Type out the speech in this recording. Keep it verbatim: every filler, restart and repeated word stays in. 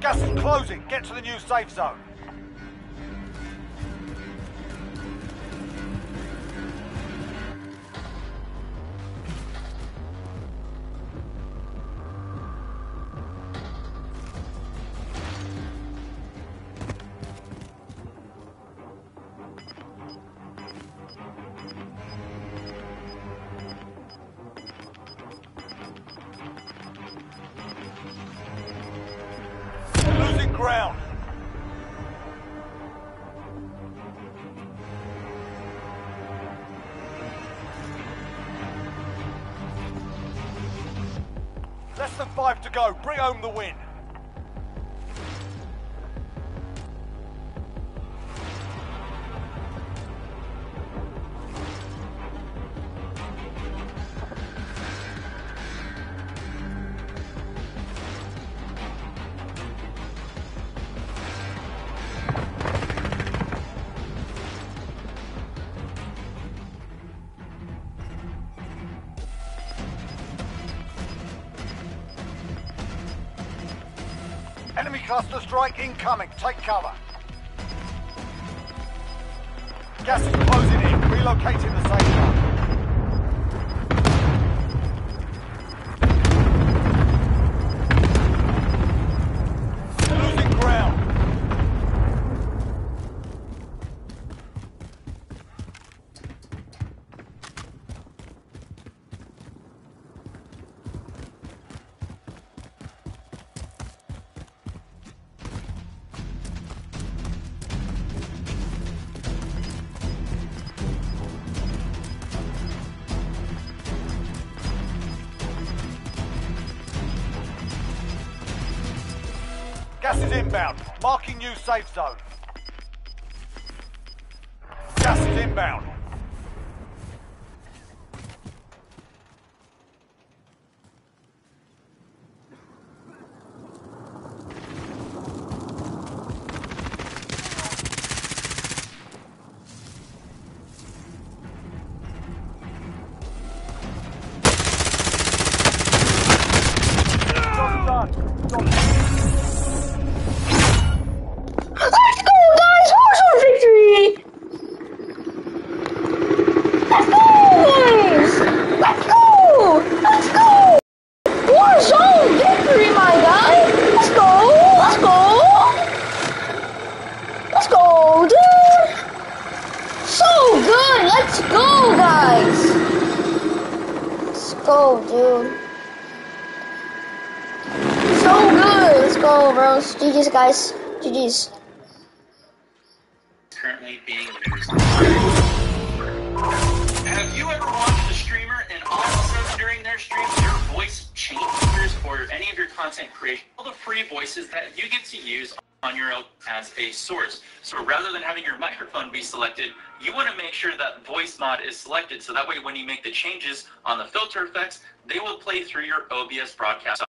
Gas is closing. Get to the new safe zone. Losing ground. Less than five to go. Bring home the win. Enemy cluster strike incoming. Take cover. Gas is closing in. Relocating the safe zone. Losing ground. Gas is inbound. Marking new safe zone. Gas is inbound. Job done. Job done. Let's go, guys! Warzone victory! Let's go, guys! Let's go! Let's go! Warzone victory, my guy! Let's go! Let's go! Let's go, dude! So good! Let's go, guys! Let's go, dude. So good! Let's go, bros. G G's, guys. G G's. Currently being used. Have you ever watched a streamer and all of a sudden during their stream your voice changes or any of your content creation? All the free voices that you get to use on your own as a source. So rather than having your microphone be selected, you want to make sure that voice mod is selected so that way when you make the changes on the filter effects, they will play through your O B S broadcast